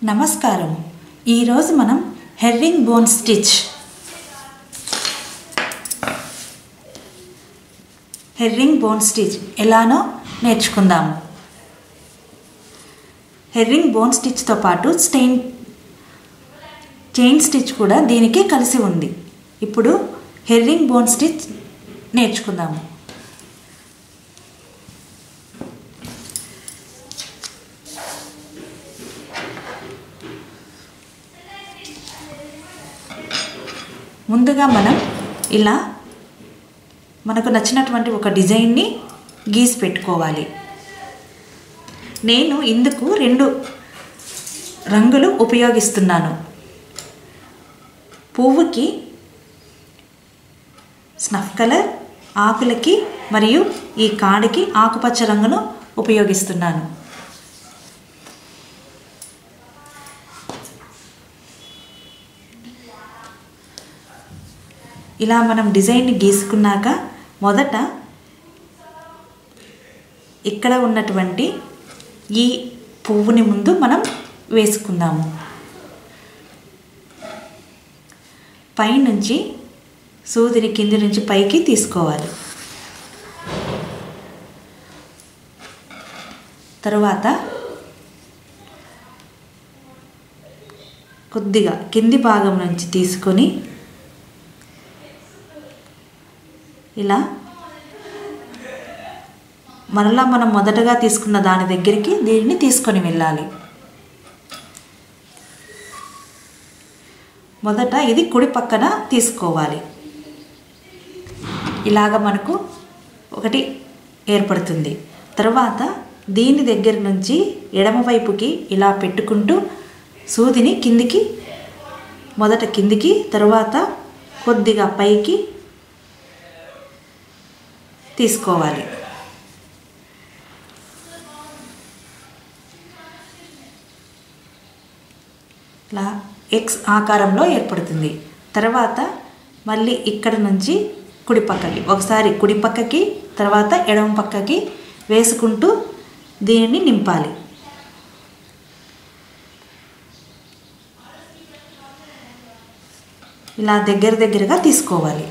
నమస్కారం. ఈరోజు మనం హెర్రింగ్బోన్ స్టిచ్ ఎలానో నేర్చుకుందాము. హెర్రింగ్బోన్ స్టిచ్తో పాటు చైన్ స్టిచ్ కూడా దీనికి కలిసి ఉంది. ఇప్పుడు హెర్రింగ్బోన్ స్టిచ్ నేర్చుకుందాము. ముందుగా మనం ఇలా మనకు నచ్చినటువంటి ఒక డిజైన్ని గీసి పెట్టుకోవాలి. నేను ఇందుకు 2 రంగులు ఉపయోగిస్తున్నాను. పువ్వుకి స్నఫ్ కలర్, ఆకులకి మరియు ఈ కాడికి ఆకుపచ్చ రంగును ఉపయోగిస్తున్నాను. ఇలా మనం డిజైన్ని గీసుకున్నాక మొదట ఇక్కడ ఉన్నటువంటి ఈ పువ్వుని ముందు మనం వేసుకుందాము. పైనుంచి సూదిని కింది నుంచి పైకి తీసుకోవాలి. తరువాత కొద్దిగా కింది భాగం నుంచి తీసుకొని ఇలా మరలా మనం మొదటగా తీసుకున్న దాని దగ్గరికి దీనిని తీసుకొని వెళ్ళాలి. మొదట ఇది కుడి పక్కన తీసుకోవాలి. ఇలాగ మనకు ఒకటి ఏర్పడుతుంది. తర్వాత దీని దగ్గర నుంచి ఎడమవైపుకి ఇలా పెట్టుకుంటూ సూదిని కిందికి, మొదట కిందికి, తర్వాత కొద్దిగా పైకి తీసుకోవాలి. ఇలా ఎక్స్ ఆకారంలో ఏర్పడుతుంది. తర్వాత మళ్ళీ ఇక్కడ నుంచి కుడి పక్కకి, ఒకసారి కుడి పక్కకి, తర్వాత ఎడమ పక్కకి వేసుకుంటూ దీనిని నింపాలి. ఇలా దగ్గరగా తీసుకోవాలి.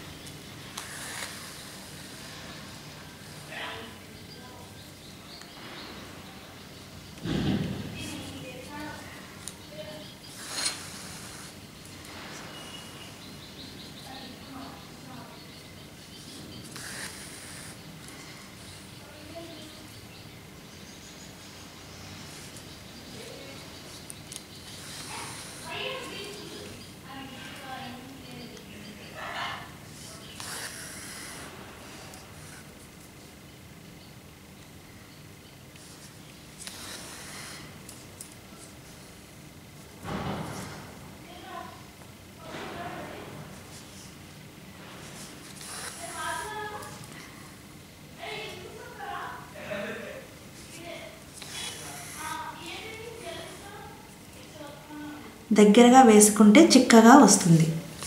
దగ్గరగా వేసుకుంటే చిక్కగా వస్తుంది.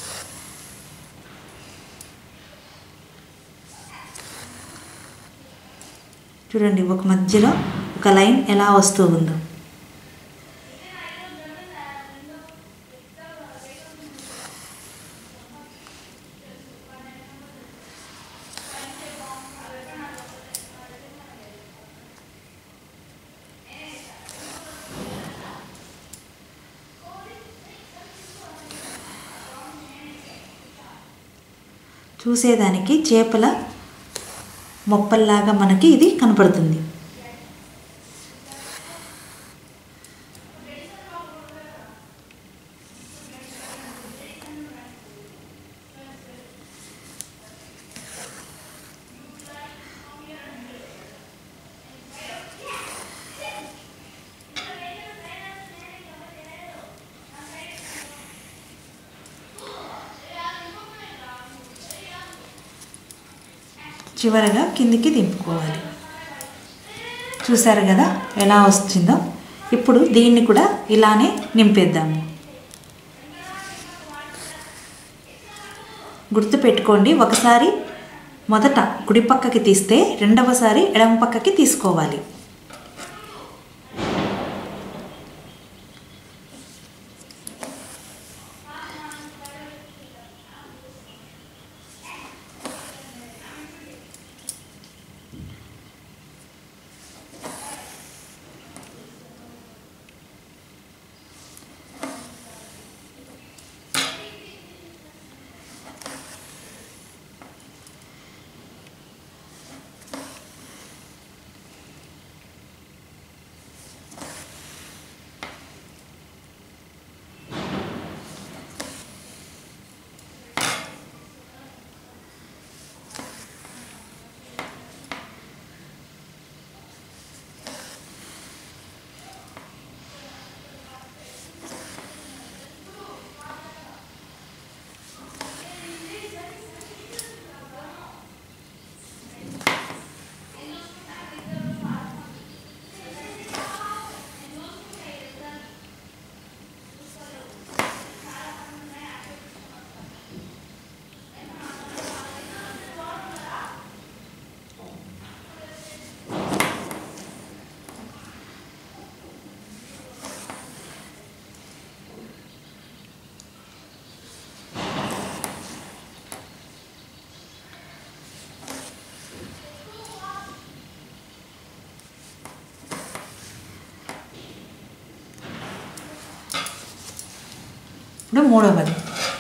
చూడండి, ఒక మధ్యలో ఒక లైన్ ఎలా వస్తూ ఉందో. చూసేదానికి చేపల మొప్పల్లాగా మనకి ఇది కనపడుతుంది. చివరగా కిందికి దింపుకోవాలి. చూసారు కదా ఎలా వచ్చిందో. ఇప్పుడు దీన్ని కూడా ఇలానే నింపేద్దాము. గుర్తుపెట్టుకోండి, ఒకసారి మొదట కుడి పక్కకి తీస్తే రెండవసారి ఎడమ పక్కకి తీసుకోవాలి. ఇప్పుడు మూడవది.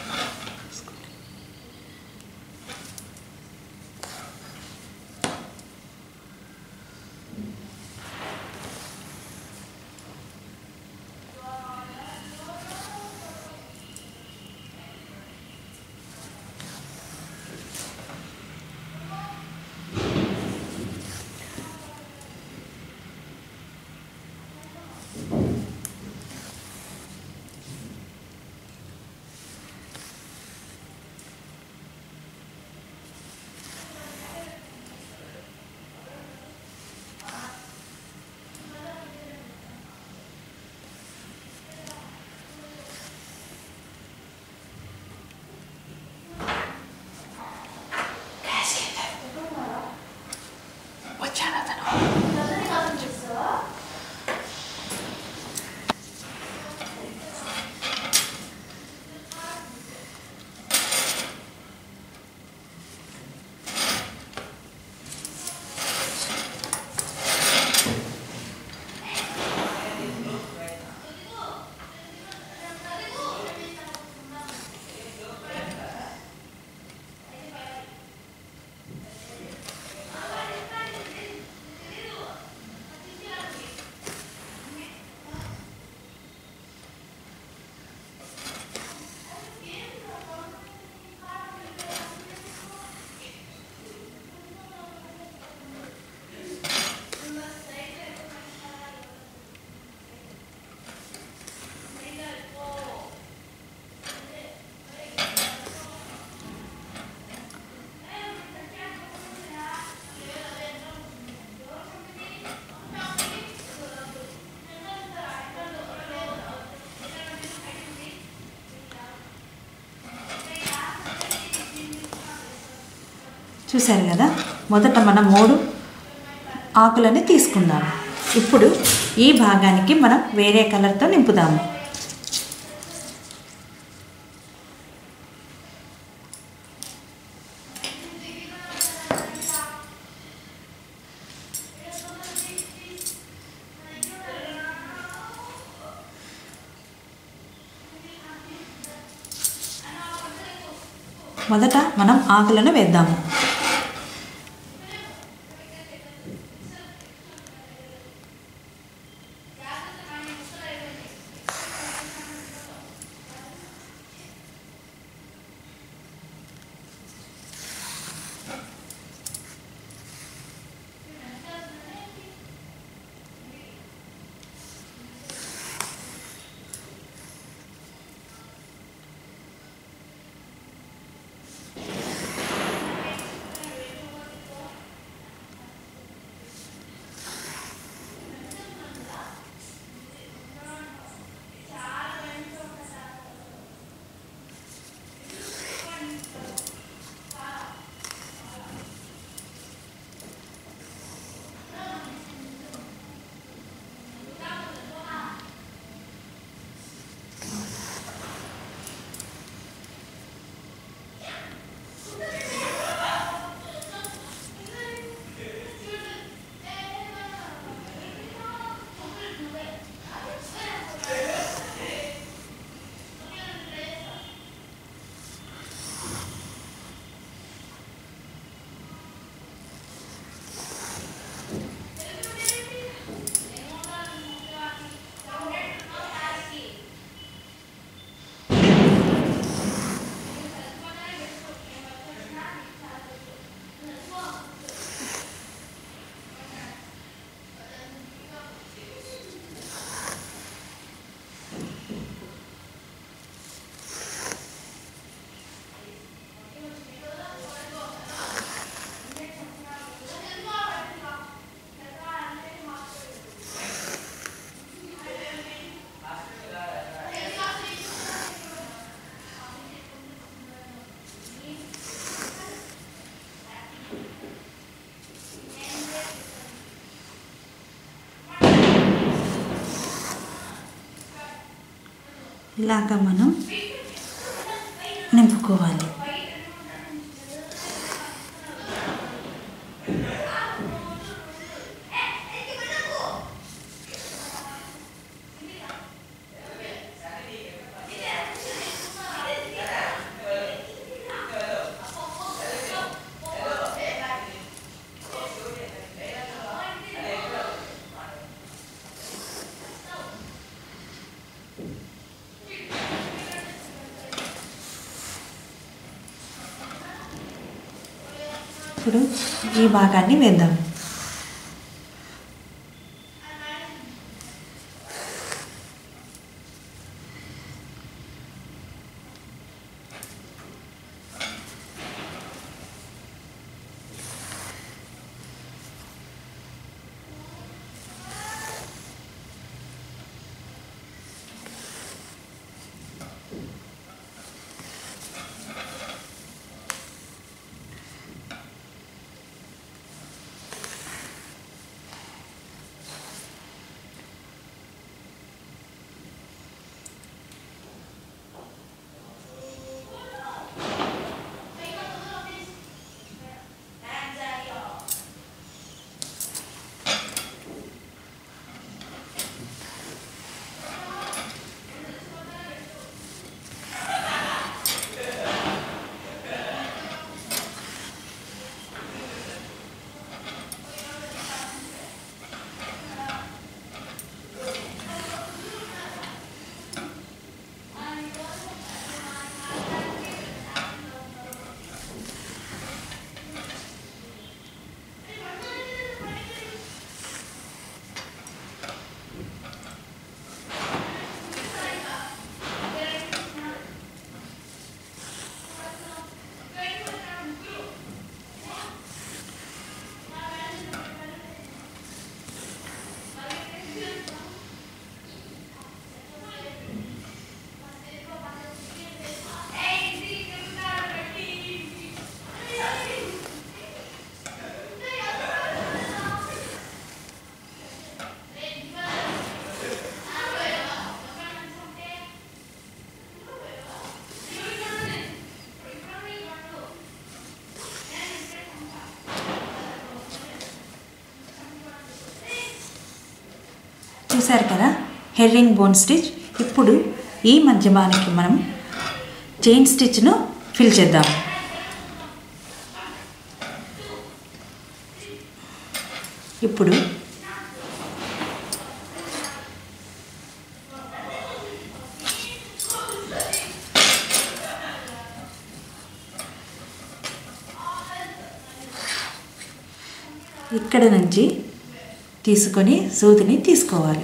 చూశారు కదా, మొదట మనం 3 ఆకులని తీసుకుందాం. ఇప్పుడు ఈ భాగానికి మనం వేరే కలర్తో నింపుదాము. మొదట మనం ఆకులను వేద్దాము. ఇలాగా మనం నింపుకోవాలి. ఇప్పుడు ఈ భాగాన్ని వేద్దాం. చూసారు కదా హెర్రింగ్ బోన్ స్టిచ్. ఇప్పుడు ఈ మధ్యమానికి మనం చైన్ స్టిచ్ను ఫిల్ చేద్దాం. ఇప్పుడు ఇక్కడ నుంచి తీసుకొని సూదిని తీసుకోవాలి.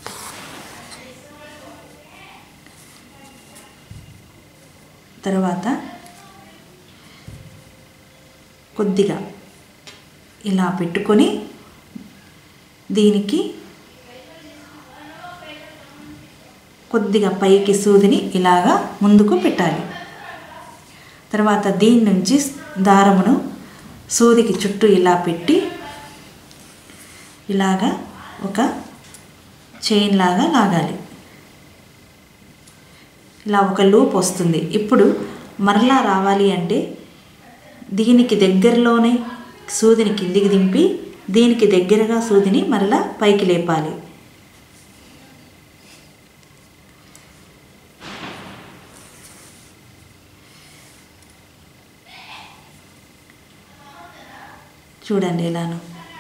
తర్వాత కొద్దిగా ఇలా పెట్టుకొని దీనికి కొద్దిగా పైకి సూదిని ఇలాగా ముందుకు పెట్టాలి. తర్వాత దీని నుంచి దారమును సూదికి చుట్టూ ఇలా పెట్టి ఇలాగా ఒక చైన్ లాగా లాగాలి. ఇలా ఒక లూప్ వస్తుంది. ఇప్పుడు మరలా రావాలి అంటే దీనికి దగ్గరలోనే సూదిని కిందికి దింపి దీనికి దగ్గరగా సూదిని మరలా పైకి లేపాలి. చూడండి ఇలాను.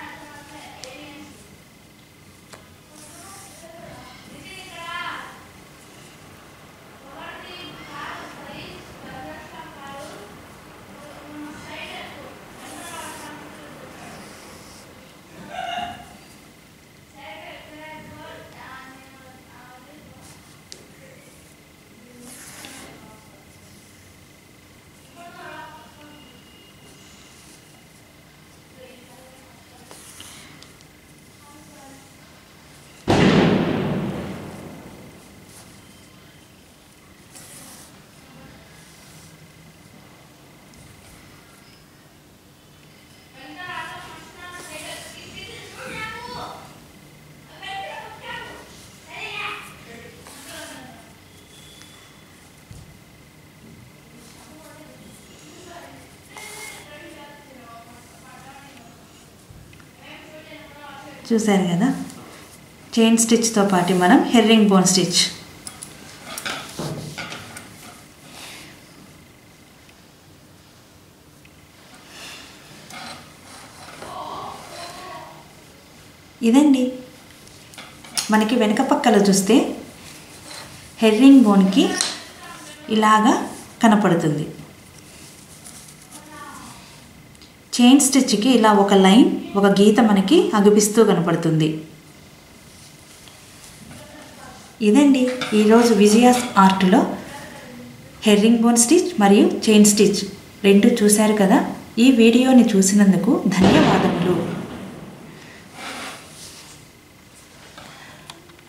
చూసారు కదా చైన్ స్టిచ్తో పాటు మనం హెర్రింగ్ బోన్ స్టిచ్. ఇదండి మనకి వెనక పక్కలో చూస్తే హెర్రింగ్ బోన్కి ఇలాగా కనపడుతుంది. చైన్ స్టిచ్కి ఇలా ఒక లైన్, ఒక గీత మనకి అగుపిస్తూ కనపడుతుంది. ఇదండి ఈరోజు విజయాస్ ఆర్ట్లో హెర్రింగ్ బోన్ స్టిచ్ మరియు చైన్ స్టిచ్ రెండు చూశారు కదా. ఈ వీడియోని చూసినందుకు ధన్యవాదములు.